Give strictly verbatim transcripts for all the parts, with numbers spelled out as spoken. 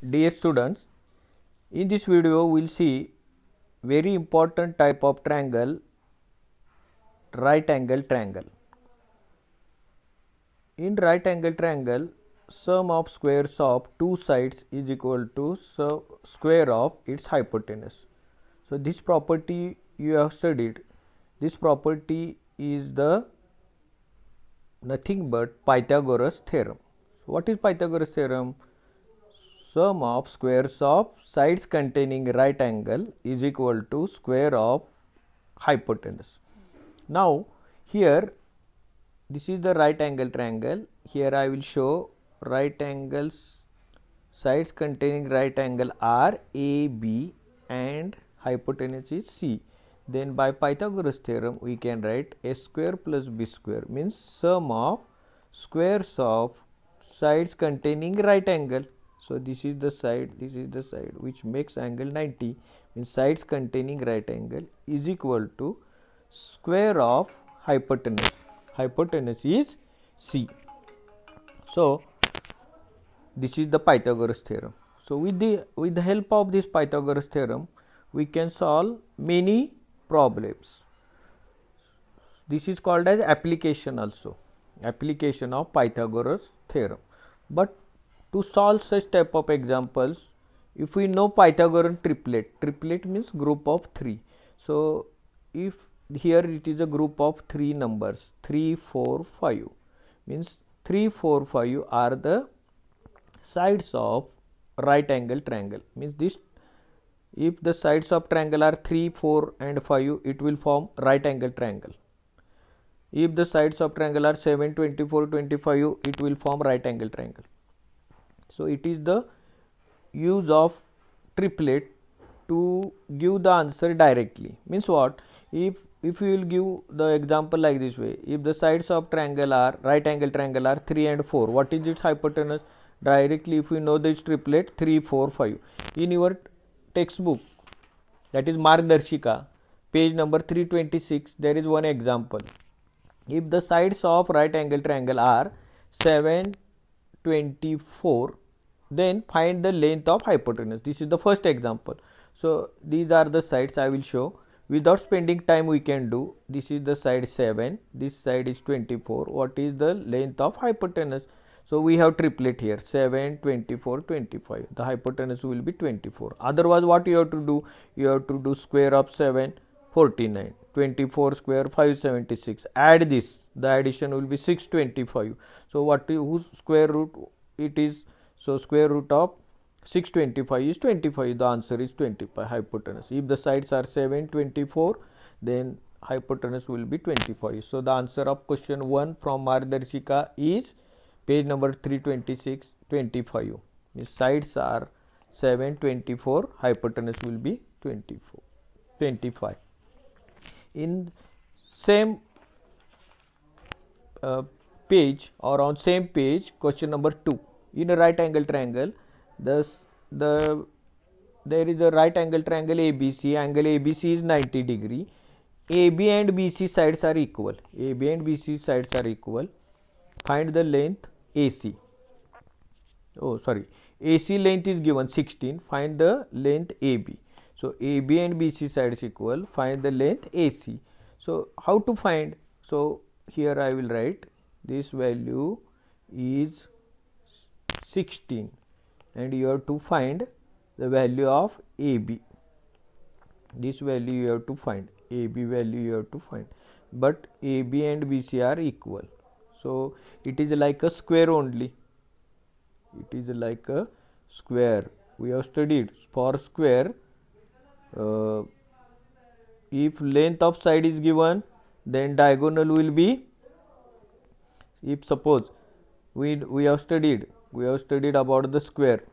Dear students, in this video we will see very important type of triangle, right angle triangle. In right angle triangle, sum of squares of two sides is equal to square of its hypotenuse. So this property you have studied. This property is the nothing but Pythagoras theorem. So what is Pythagoras theorem? Sum of squares of sides containing right angle is equal to square of hypotenuse. Now here this is the right angle triangle. Here I will show right angles, sides containing right angle are A, B and hypotenuse is C. Then by Pythagoras theorem we can write a square plus b square means sum of squares of sides containing right angle. So this is the side, this is the side which makes angle ninety, means sides containing right angle is equal to square of hypotenuse. Hypotenuse is C. So this is the Pythagoras theorem. So with the with the help of this Pythagoras theorem we can solve many problems. This is called as application also, application of Pythagoras theorem. But to solve such type of examples, if we know Pythagorean triplet, triplet means group of three. So if here it is a group of three numbers, three, four, five, means three, four, five are the sides of right angle triangle. Means this, if the sides of triangle are three, four and five, it will form right angle triangle. If the sides of triangle are seven, twenty-four, twenty-five, it will form right angle triangle. So it is the use of triplet to give the answer directly. Means what? If if you will give the example like this way, if the sides of triangle are right angle triangle are three and four, what is its hypotenuse? Directly if we know this triplet three, four, five. In your textbook, that is Margdarshika, page number three twenty-six, there is one example. If the sides of right angle triangle are seven, twenty-four, then find the length of hypotenuse. This is the first example. So these are the sides I will show. Without spending time we can do. This is the side seven, this side is twenty-four. What is the length of hypotenuse? So we have triplet here, seven, twenty-four, twenty-five. The hypotenuse will be twenty-four. Otherwise what you have to do? You have to do square of seven, forty-nine. twenty-four square, five seventy-six. Add this. The addition will be six twenty-five. So what is, whose square root it is? So square root of six twenty-five is twenty-five. The answer is twenty-five, hypotenuse. If the sides are seven, twenty-four, then hypotenuse will be twenty-five. So the answer of question one from Margdarshika is page number three twenty-six, twenty-five. The sides are seven, twenty-four, hypotenuse will be twenty-four, twenty-five. In same uh, page or on same page, question number two. In a right angle triangle, the, the there is a right angle triangle A B C. Angle A B C is ninety degree. A B and B C sides are equal. A B and B C sides are equal. Find the length A C. Oh, sorry. A C length is given sixteen. Find the length A B. So A B and B C sides equal. Find the length A C. So how to find? So here I will write this value is sixteen and you have to find the value of A B. This value you have to find. A B value you have to find. But A B and B C are equal. So it is like a square only. It is like a square. We have studied for square. Uh, if length of side is given, then diagonal will be. If suppose we we have studied. We have studied about the square.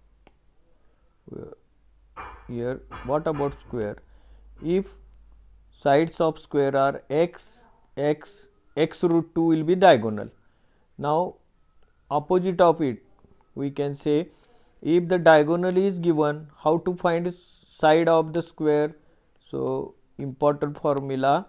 Here, what about square? If sides of square are x, x, x root two will be diagonal. Now, opposite of it, we can say if the diagonal is given, how to find side of the square? So, important formula,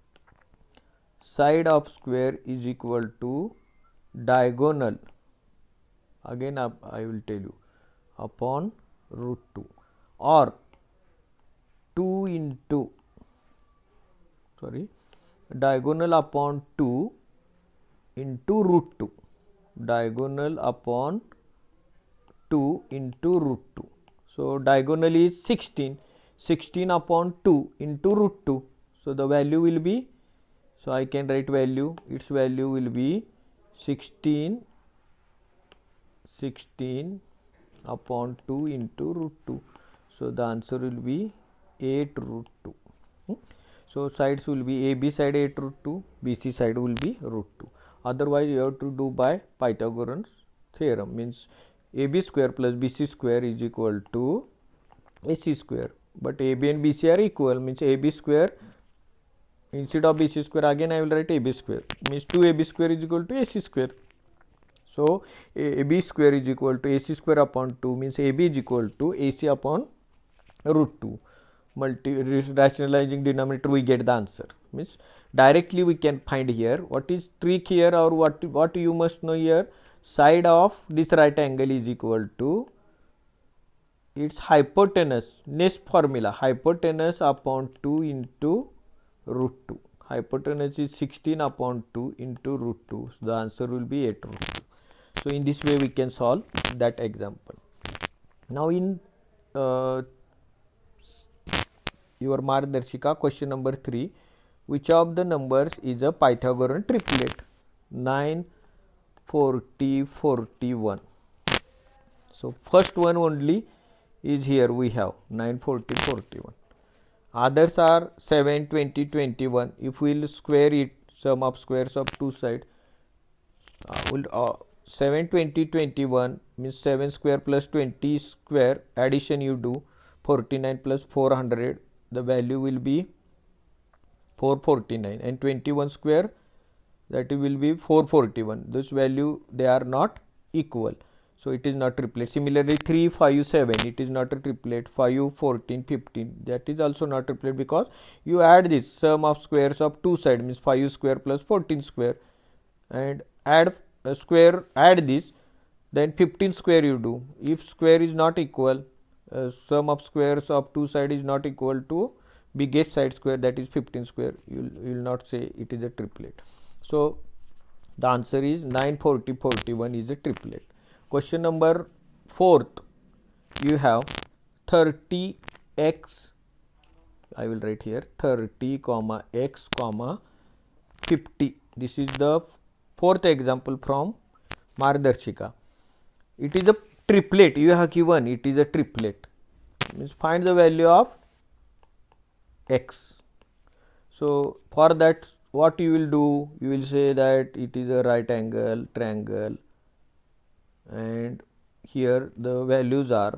side of square is equal to diagonal. Again I will tell you upon root two, or two into sorry diagonal upon two into root two, diagonal upon two into root two. So diagonal is sixteen, sixteen upon two into root two. So the value will be, so I can write value, its value will be sixteen, sixteen upon two into root two. So the answer will be eight root two. Hmm? So sides will be A B side eight root two, B C side will be root two. Otherwise you have to do by Pythagoras theorem, means A B square plus B C square is equal to A C square, but A B and B C are equal, means A B square, instead of B C square again I will write A B square, means two A B square is equal to A C square. So A B square is equal to A C square upon two, means A B is equal to A C upon root two. Multi rationalizing denominator, we get the answer, means directly we can find here. What is trick here, or what what you must know here, side of this right angle is equal to its hypotenuse, next formula, hypotenuse upon two into root two. Hypotenuse is sixteen upon two into root two. So the answer will be eight root two. So in this way we can solve that example. Now in uh, your Margdarshika, question number three, which of the numbers is a Pythagorean triplet? nine, forty, forty-one. So first one only is here, we have nine, forty, forty-one. Others are seven, twenty, twenty-one. If we will square it, sum of squares of two sides, uh, will uh, seven, twenty, twenty-one means seven square plus twenty square, addition you do, forty-nine plus four hundred, the value will be four forty-nine, and twenty-one square, that will be four forty-one. This value, they are not equal, so it is not triplet. Similarly three, five, seven, it is not a triplet. Five, fourteen, fifteen, that is also not triplet, because you add this sum of squares of two sides, means five square plus fourteen square, and add a square, add this, then fifteen square you do. If square is not equal, uh, sum of squares of two sides is not equal to biggest side square, that is fifteen square, you will not say it is a triplet. So the answer is nine, forty, forty-one is a triplet. Question number fourth, you have thirty x, I will write here thirty comma x comma fifty. This is the fourth example from Margdarshika. It is a triplet, you have given it is a triplet, means find the value of x. So for that, what you will do, you will say that it is a right angle triangle, and here the values are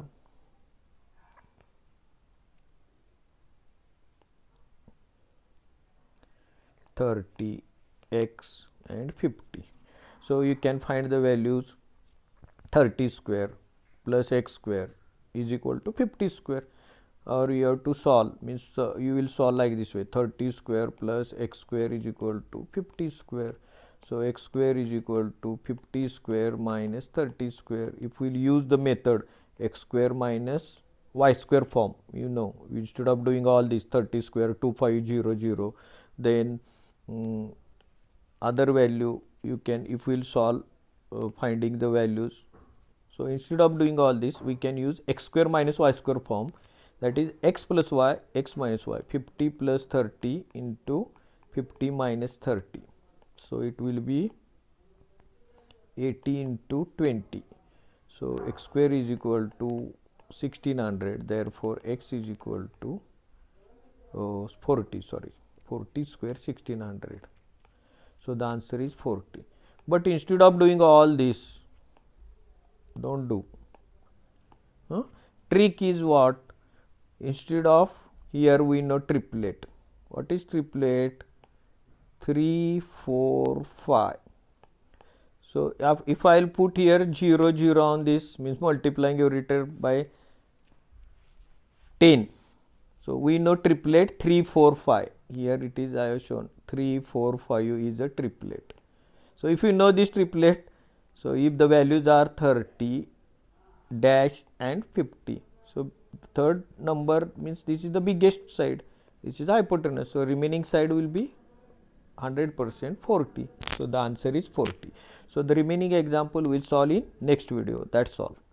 thirty, x and fifty. So you can find the values, thirty square plus x square is equal to fifty square, or you have to solve, means uh, you will solve like this way, thirty square plus x square is equal to fifty square. So x square is equal to fifty square minus thirty square. If we will use the method x square minus y square form, you know, instead of doing all this thirty square, two five zero zero, then um, other value you can, if we will solve uh, finding the values. So instead of doing all this, we can use x square minus y square form, that is x plus y, x minus y, fifty plus thirty into fifty minus thirty. So it will be eighty into twenty. So x square is equal to sixteen hundred, therefore x is equal to uh, forty, sorry, forty square sixteen hundred. So the answer is forty. But instead of doing all this, don't do. Huh? Trick is what? Instead of, here we know triplet. What is triplet? three, four, five. So if, if I will put here zero, zero on this, means multiplying every term by ten. So we know triplet three, four, five. Here it is, I have shown three, four, five is a triplet. So if you know this triplet, so if the values are thirty, dash and fifty. So third number means this is the biggest side, this is the hypotenuse, so remaining side will be one hundred percent forty. So the answer is forty. So the remaining example we'll solve in next video. That's all.